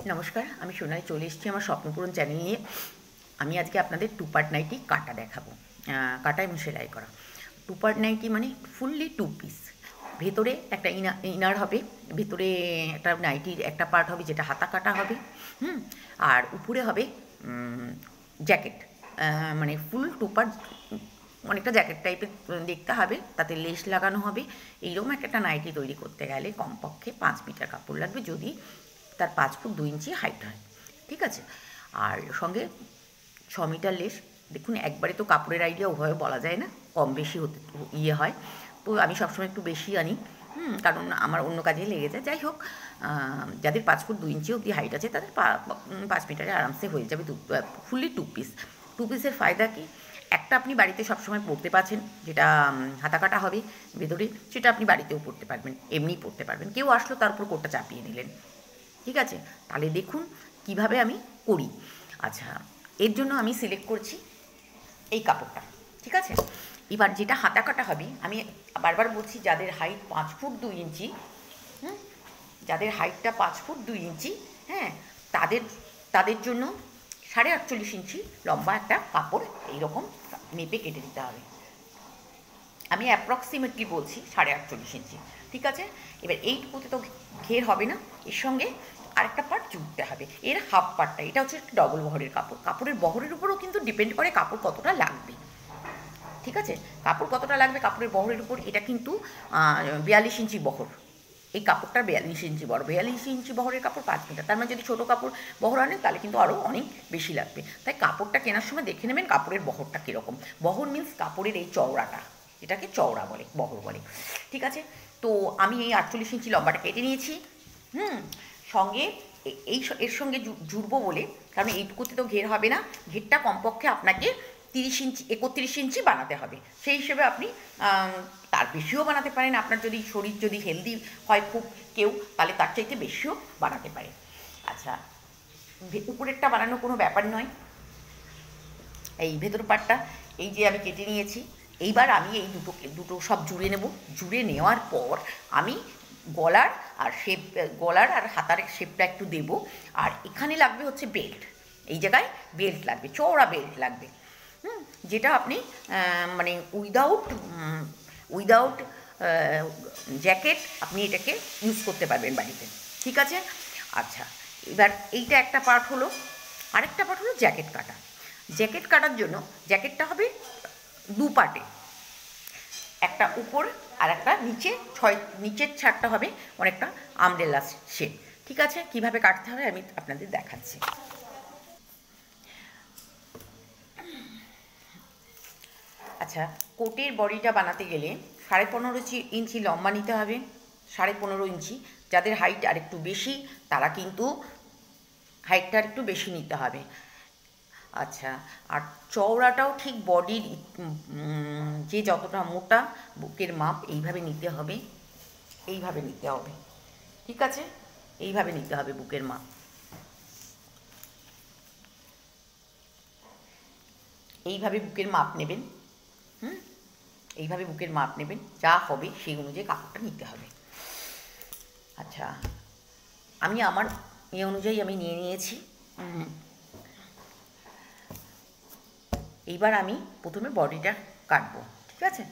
নমস্কার, আমি সোনালি চলে এসেছি আমার স্বপ্নপূরণ চ্যানেল নিয়ে। আমি আজকে আপনাদের টু পার্ট নাইটি কাটা দেখাবো, কাটা এবং সেলাই করা। টু পার্ট নাইটি মানে ফুললি টু পিস। ভেতরে একটা ইনার হবে, ভেতরে একটা নাইটির একটা পার্ট হবে যেটা হাতা কাটা হবে, আর উপরে হবে জ্যাকেট, মানে ফুল টু পার্ট, অনেকটা জ্যাকেট টাইপের দেখতে হবে, তাতে লেস লাগানো হবে। এইরকম একটা নাইটি তৈরি করতে গেলে কমপক্ষে 5 মিটার কাপড় লাগবে, যদি তার 5 ফুট 2 ইঞ্চি হাইট হয়, ঠিক আছে। আর সঙ্গে 6 মিটার লেস। দেখুন, একবারে তো কাপড়ের আইডিয়া ওভাবে বলা যায় না, কম বেশি হতে হয়। তো আমি সবসময় একটু বেশি আনি, কারণ আমার অন্য কাজে লেগে যায়। যাই হোক, যাদের 5 ফুট 2 ইঞ্চি অবধি হাইট আছে তাদের 5 মিটারে আরামসে হয়ে যাবে ফুললি টু পিস। টু পিসের ফায়দা কি? একটা আপনি বাড়িতে সবসময় পরতে পারছেন, যেটা হাতা কাটা হবে ভেতরে, সেটা আপনি বাড়িতেও পরতে পারবেন, এমনিই পরতে পারবেন। কেউ আসলো তার উপর কোটটা চাপিয়ে নিলেন, ঠিক আছে। তাহলে দেখুন কিভাবে আমি করি। আচ্ছা, এর জন্য আমি সিলেক্ট করছি এই কাপড়টা, ঠিক আছে। এবার যেটা হাতা কাটা হবে, আমি বারবার বলছি, যাদের হাইট 5 ফুট 2 ইঞ্চি, যাদের হাইটটা 5 ফুট 2 ইঞ্চি, হ্যাঁ, তাদের তাদের জন্য 48.5 ইঞ্চি লম্বা একটা কাপড় এইরকম মেপে কেটে দিতে হবে। আমি অ্যাপ্রক্সিমেটলি বলছি 48.5 ইঞ্চি, ঠিক আছে। এবার এইটুকুতে তো ঘের হবে না, এর সঙ্গে আরেকটা পার্ট জুড়তে হবে, এর হাফ পার্টটা। এটা হচ্ছে ডবল বহরের কাপড়। কাপড়ের বহরের উপরও কিন্তু ডিপেন্ড করে কাপড় কতটা লাগবে, ঠিক আছে। কাপড় কতটা লাগবে কাপড়ের বহরের উপর। এটা কিন্তু 42 ইঞ্চি বহর, এই কাপড়টা 42 ইঞ্চি বড়। 42 ইঞ্চি বহরের কাপড় 5 মিটার। তার মানে যদি ছোটো কাপড় বহর আনেন তাহলে কিন্তু আরও অনেক বেশি লাগবে। তাই কাপড়টা কেনার সময় দেখে নেবেন কাপড়ের বহরটা কীরকম। বহর মিন্স কাপড়ের এই চওড়াটা, এটাকে চওড়া বলে, বহর বলে, ঠিক আছে। তো আমি এই 48 ইঞ্চি লম্বাটা কেটে নিয়েছি। সঙ্গে এর সঙ্গে জুড়বো বলে, কারণ এইটুকুতে তো ঘের হবে না, ঘেরটা কমপক্ষে আপনাকে 30 ইঞ্চি 31 ইঞ্চি বানাতে হবে। সেই হিসেবে আপনি তার বেশিও বানাতে পারেন। আপনার যদি শরীর যদি হেলদি হয় খুব কেউ, তাহলে তার চাইতে বেশিও বানাতে পারে। আচ্ছা, উপরেরটা বানানো কোনো ব্যাপার নয়। এই ভেতর পাটটা এই যে আমি কেটে নিয়েছি। এইবার আমি এই দুটো সব জুড়ে নেব। জুড়ে নেওয়ার পর আমি গলার আর হাতার শেপটা একটু দেব। আর এখানে লাগবে হচ্ছে বেল্ট। এই জায়গায় বেল্ট লাগবে, চওড়া বেল্ট লাগবে, যেটা আপনি মানে উইদাউট জ্যাকেট আপনি এটাকে ইউজ করতে পারবেন বাড়িতে, ঠিক আছে। আচ্ছা, এবার এইটা একটা পার্ট হলো। আরেকটা পার্ট হলো জ্যাকেট কাটা। জ্যাকেট কাটার জন্য জ্যাকেটটা হবে দু পার্টে, একটা উপর আর একটা নিচে। নিচের ছাড়টা হবে অনেকটা আমব্রেলা শেপ, ঠিক আছে। কিভাবে কাটতে হবে আমি আপনাদের দেখাচ্ছি। আচ্ছা, কোটের বডিটা বানাতে গেলে 15.5 ইঞ্চি লম্বা নিতে হবে, 15.5 ইঞ্চি। যাদের হাইট আর একটু বেশি তারা কিন্তু হাইটটা আর একটু বেশি নিতে হবে। আচ্ছা, আর চওড়াটাও ঠিক বডির যে যতটা মোটা বুকের মাপ এইভাবে নিতে হবে, এইভাবে নিতে হবে, ঠিক আছে। এইভাবে নিতে হবে বুকের মাপ, এইভাবে বুকের মাপ নেবেন। এইভাবে বুকের মাপ নেবেন, যা হবে সেই অনুযায়ী কাপড়টা নিতে হবে। আচ্ছা, আমি আমার এই অনুযায়ী আমি নিয়ে নিয়েছি। এইবার আমি প্রথমে বডিটা কাটবো, ঠিক আছে।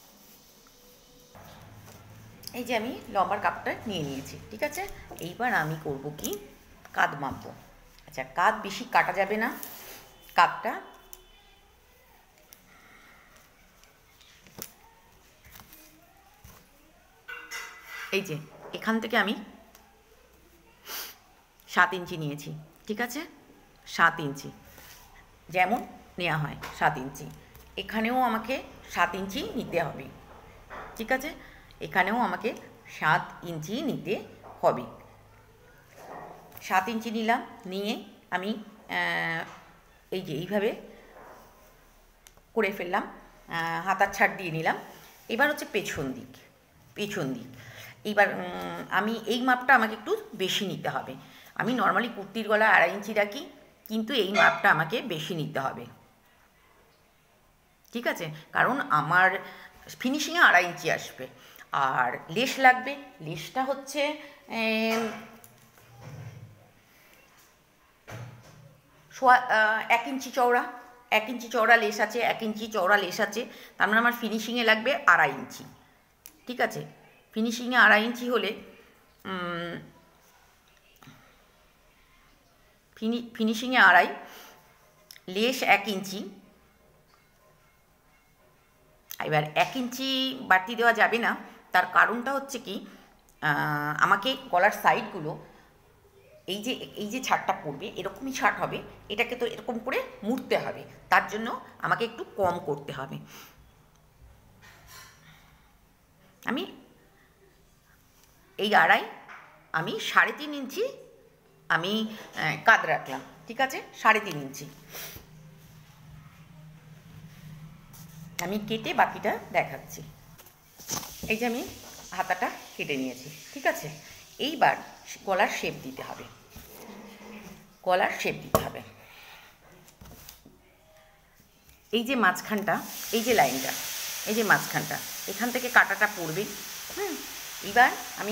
এই যে আমি লম্বার কাপড়টা নিয়ে নিয়েছি, ঠিক আছে। এইবার আমি করব কি, কাঁধ মাপবো। আচ্ছা, কাঁধ বেশি কাটা যাবে না। কাঁধটা এই যে এখান থেকে আমি 7 ইঞ্চি নিয়েছি, ঠিক আছে। 7 ইঞ্চি যেমন নেওয়া হয়, 7 ইঞ্চি। এখানেও আমাকে 7 ইঞ্চি নিতে হবে, ঠিক আছে। এখানেও আমাকে 7 ইঞ্চি নিতে হবে। 7 ইঞ্চি নিলাম, নিয়ে আমি এই যে এইভাবে করে ফেললাম, হাতার ছাড় দিয়ে নিলাম। এবার হচ্ছে পেছন দিক। এইবার আমি এই মাপটা আমাকে একটু বেশি নিতে হবে। আমি নর্মালি কুর্তির গলা 2.5 ইঞ্চি রাখি, কিন্তু এই মাপটা আমাকে বেশি নিতে হবে, ঠিক আছে। কারণ আমার ফিনিশিংয়ে 2.5 ইঞ্চি আসবে। আর লেস লাগবে। লেসটা হচ্ছে 1 ইঞ্চি চওড়া, 1 ইঞ্চি চওড়া লেস আছে, 1 ইঞ্চি চওড়া লেস আছে, তার মানে আমার ফিনিশিংয়ে লাগবে 2.5 ইঞ্চি। ঠিক আছে, ফিনিশিংয়ে 2.5 ইঞ্চি হলে ফিনিশিংয়ে 2.5, লেস 1 ইঞ্চি। এবার 1 ইঞ্চি বাড়তি দেওয়া যাবে না, তার কারণটা হচ্ছে কি, আমাকে গলার সাইডগুলো এই যে ছাড়টা পড়বে, এরকমই ছাড় হবে, এটাকে তো এরকম করে মুড়তে হবে, তার জন্য আমাকে একটু কম করতে হবে। আমি এই 2.5, আমি 3.5 ইঞ্চি আমি কাঁধ রাখলাম। ঠিক আছে, 3.5 ইঞ্চি আমি কেটে বাকিটা দেখাচ্ছি। এই যে আমি হাতাটা কেটে নিয়েছি। ঠিক আছে, এইবার গলার শেপ দিতে হবে, গলার শেপ দিতে হবে। এই যে মাঝখানটা, এই যে লাইনটা, এই যে মাঝখানটা, এখান থেকে কাটাটা পড়বে। এবার আমি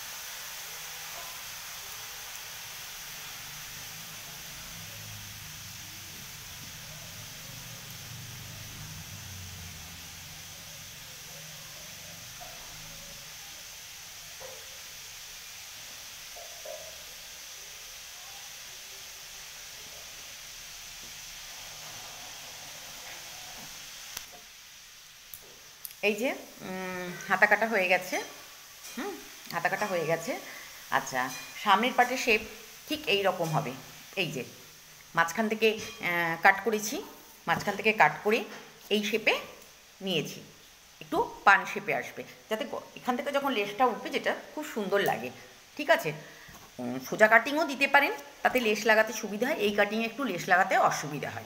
এই যে হাতা কাটা হয়ে গেছে। হাতা কাটা হয়ে গেছে। আচ্ছা, সামনের পাটের শেপ ঠিক এই রকম হবে। এই যে মাঝখান থেকে কাট করেছি, মাঝখান থেকে কাট করে এই শেপে নিয়েছি, একটু পান শেপে আসবে, যাতে এখান থেকে যখন লেসটা উঠবে যেটা খুব সুন্দর লাগে। ঠিক আছে, সোজা কাটিংও দিতে পারেন, তাতে লেস লাগাতে সুবিধা হয়, এই কাটিংয়ে একটু লেস লাগাতে অসুবিধা হয়।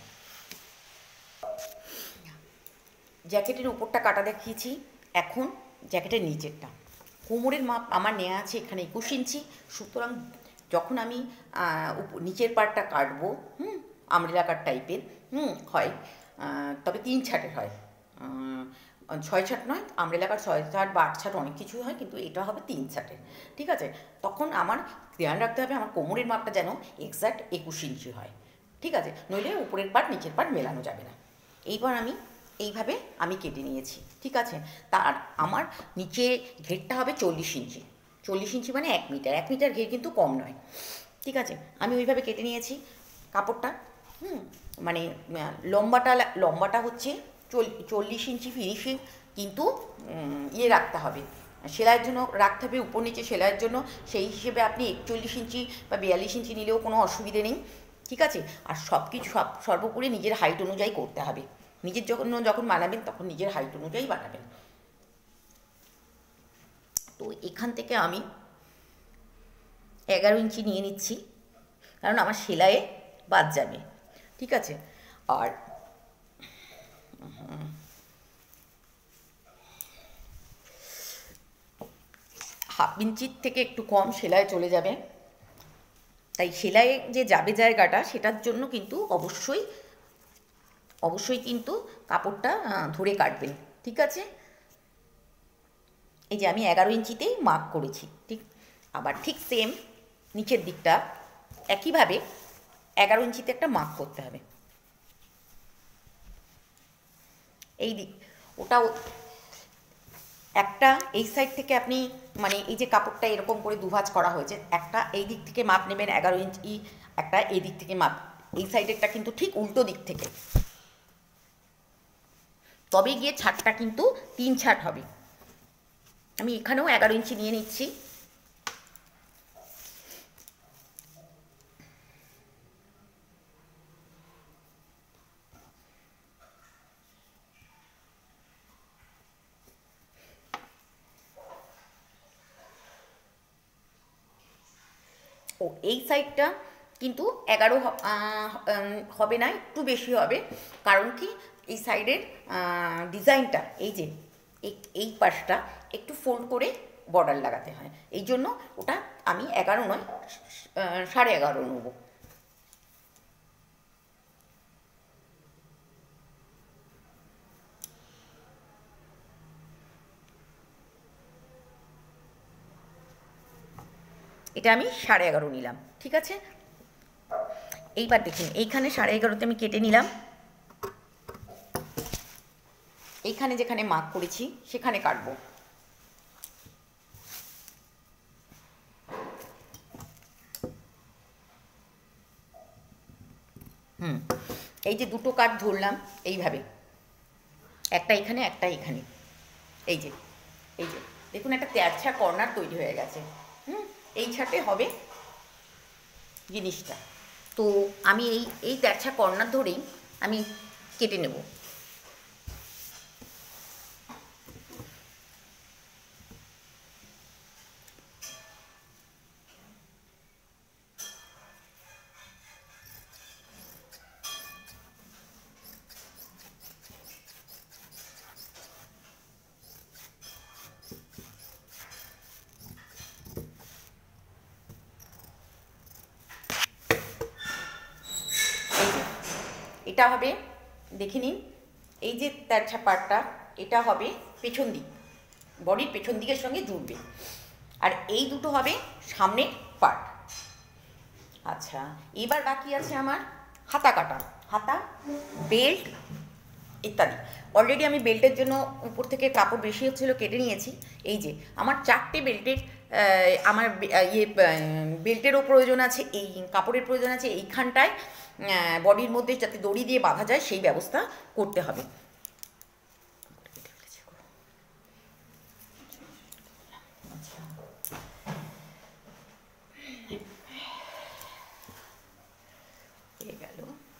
জ্যাকেটের উপরটা কাটা দেখিয়েছি, এখন জ্যাকেটের নিচেরটা। কোমরের মাপ আমার নেওয়া আছে এখানে 21 ইঞ্চি, সুতরাং যখন আমি নিচের পার্টটা কাটবো, আমরেলা কাট টাইপের হয়, তবে 3 ছাটের হয়, 6 ছাট নয়। আমরেলা কাট 6 ছাট বা 8 ছাট অনেক কিছুই হয়, কিন্তু এটা হবে 3 ছাটের। ঠিক আছে, তখন আমার ধ্যান রাখতে হবে আমার কোমরের মাপটা যেন এক্স্যাক্ট 21 ইঞ্চি হয়। ঠিক আছে, নইলে উপরের পার্ট নিচের পার্ট মেলানো যাবে না। এইবার আমি এইভাবে আমি কেটে নিয়েছি। ঠিক আছে, তার আমার নিচে ঘেরটা হবে 40 ইঞ্চি। 40 ইঞ্চি মানে 1 মিটার, 1 মিটার ঘের কিন্তু কম নয়। ঠিক আছে, আমি ওইভাবে কেটে নিয়েছি কাপড়টা। মানে লম্বাটা হচ্ছে 40 ইঞ্চি ফিনিশিং, কিন্তু ইয়ে রাখতে হবে, সেলাইয়ের জন্য রাখতে হবে উপর নিচে সেলাইয়ের জন্য, সেই হিসেবে আপনি 41 ইঞ্চি বা 42 ইঞ্চি নিলেও কোনো অসুবিধে নেই। ঠিক আছে, আর সর্বোপরি নিজের হাইট অনুযায়ী করতে হবে, নিজের যখন বানাবেন তখন নিজের হাইট অনুযায়ী বানাবেন। তো এখান থেকে আমি 11 ইঞ্চি নিয়ে নিচ্ছি, কারণ আমার সেলাইয়ে বাদ যাবে। ঠিক আছে, আর হাফ ইঞ্চির থেকে একটু কম সেলাই চলে যাবে, তাই সেলাইয়ে যে যাবে জায়গাটা সেটার জন্য কিন্তু অবশ্যই কিন্তু কাপড়টা ধরে কাটবেন। ঠিক আছে, এই যে আমি 11 ইঞ্চিতেই মার্ক করেছি। ঠিক, আবার ঠিক সেম নিচের দিকটা একইভাবে 11 ইঞ্চিতে একটা মার্ক করতে হবে। এই দিক ওটাও একটা এই সাইড থেকে আপনি, মানে এই যে কাপড়টা এরকম করে দুভাঁজ করা হয়েছে, একটা এই দিক থেকে মাপ নেবেন 11 ইঞ্চি, একটা এই দিক থেকে মাপ, এই সাইডেরটা কিন্তু ঠিক উল্টো দিক থেকে, তবে গিয়ে ছাটটা কিন্তু 3 ছাট হবে। আমি এখানেও 11 ইঞ্চি নিয়ে নিচ্ছি। ও এই সাইডটা কিন্তু 11 হবে না, একটু বেশি হবে, কারণ কি এই সাইডের ডিজাইনটা, এই যে এই পাশটা একটু ফোল্ড করে বর্ডার লাগাতে হয়, এই জন্য ওটা আমি 11 নয় 11.5 নেবো। এটা আমি 11.5 নিলাম। ঠিক আছে, এইবার দেখুন এইখানে 11:30 আমি কেটে নিলাম, এইখানে যেখানে মার্ক করেছি সেখানে কাটবো। এই যে দুটো কাট ধরলাম এইভাবে, একটা এখানে একটা এখানে, এই যে দেখুন একটা তেরছা কর্নার তৈরি হয়ে গেছে। এই ছাটে হবে জিনিসটা। তো আমি এই তেরছা কর্নার ধরেই আমি কেটে নেব। এটা হবে, দেখে নিন, এই যে তেরছা পার্টটা এটা হবে পেছন দিক, বডির পেছন দিকের সঙ্গে জুড়বে, আর এই দুটো হবে সামনের পার্ট। আচ্ছা, এবার বাকি আছে আমার হাতা কাটা, হাতা, বেল্ট ইত্যাদি। অলরেডি আমি বেল্টের জন্য উপর থেকে কাপড় বেশি হচ্ছিলো কেটে নিয়েছি। এই যে আমার 4টে বেল্টের আমার বেল্টেরও প্রয়োজন আছে, এই কাপড়ের প্রয়োজন আছে, এইখানটায় বডির মধ্যে যাতে দড়ি দিয়ে বাঁধা যায় সেই ব্যবস্থা করতে হবে। গেল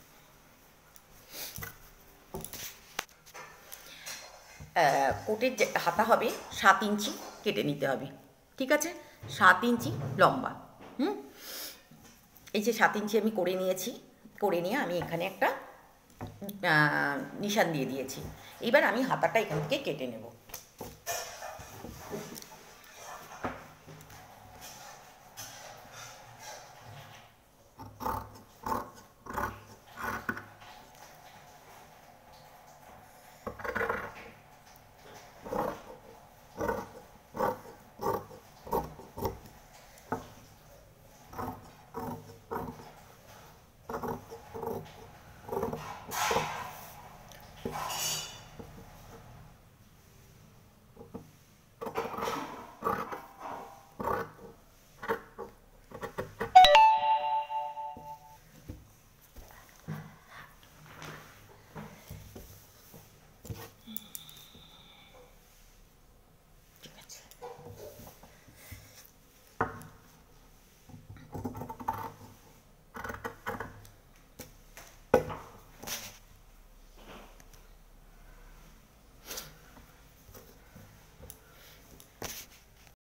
কোটের যে হাতা হবে 7 ইঞ্চি কেটে নিতে হবে, ঠিক আছে? 7 ইঞ্চি লম্বা। এই যে 7 ইঞ্চি আমি করে নিয়েছি, করে নিয়ে আমি এখানে একটা নিশান দিয়ে দিয়েছি। এবার আমি হাতাটা এখান থেকে কেটে নেব।